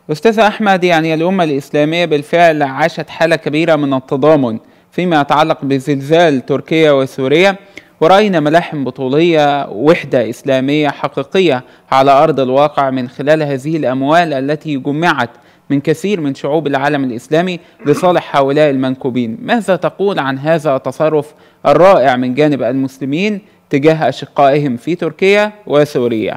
أستاذ أحمد، يعني الأمة الإسلامية بالفعل عاشت حالة كبيرة من التضامن فيما يتعلق بزلزال تركيا وسوريا، ورأينا ملاحم بطولية وحدة إسلامية حقيقية على أرض الواقع من خلال هذه الأموال التي جمعت من كثير من شعوب العالم الإسلامي لصالح هؤلاء المنكوبين. ماذا تقول عن هذا التصرف الرائع من جانب المسلمين تجاه أشقائهم في تركيا وسوريا؟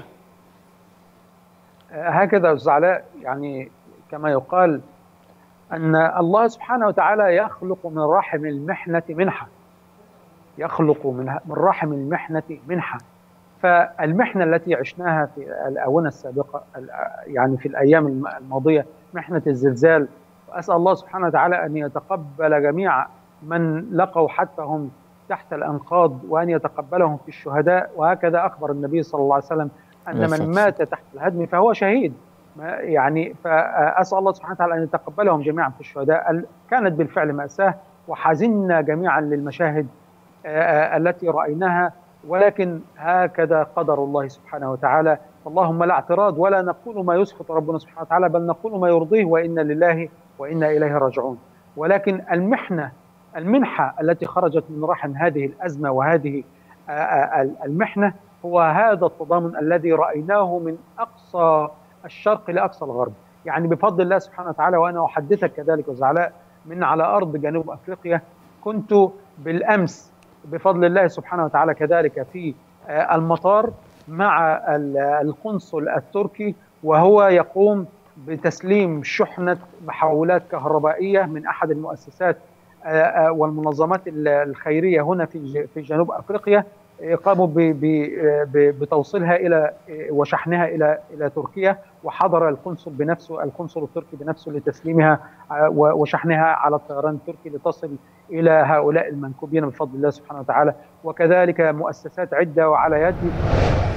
هكذا الزعلاء، يعني كما يقال أن الله سبحانه وتعالى يخلق من رحم المحنة منحة، يخلق من رحم المحنة منحة. فالمحنة التي عشناها في الآونة السابقة، يعني في الأيام الماضية، محنة الزلزال، وأسأل الله سبحانه وتعالى أن يتقبل جميع من لقوا حتفهم تحت الأنقاض، وأن يتقبلهم في الشهداء. وهكذا أخبر النبي صلى الله عليه وسلم أن من مات تحت الهدم فهو شهيد. يعني فأسأل الله سبحانه وتعالى أن يتقبلهم جميعا في الشهداء. كانت بالفعل مأساة، وحزنا جميعا للمشاهد التي رأيناها، ولكن هكذا قدر الله سبحانه وتعالى. اللهم لا اعتراض، ولا نقول ما يسخط ربنا سبحانه وتعالى، بل نقول ما يرضيه، وإنا لله وإنا إليه راجعون. ولكن المنحة التي خرجت من رحم هذه الأزمة وهذه المحنة هو هذا التضامن الذي رأيناه من أقصى الشرق لأقصى الغرب. يعني بفضل الله سبحانه وتعالى، وأنا أحدثك كذلك وزعلاء من على أرض جنوب أفريقيا، كنت بالأمس بفضل الله سبحانه وتعالى كذلك في المطار مع القنصل التركي، وهو يقوم بتسليم شحنة محولات كهربائية من أحد المؤسسات والمنظمات الخيرية هنا في جنوب أفريقيا. قاموا بتوصيلها إلى وشحنها إلى تركيا، وحضر القنصل بنفسه، القنصل التركي بنفسه، لتسليمها وشحنها على الطيران التركي لتصل إلى هؤلاء المنكوبين بفضل الله سبحانه وتعالى. وكذلك مؤسسات عدة وعلى يد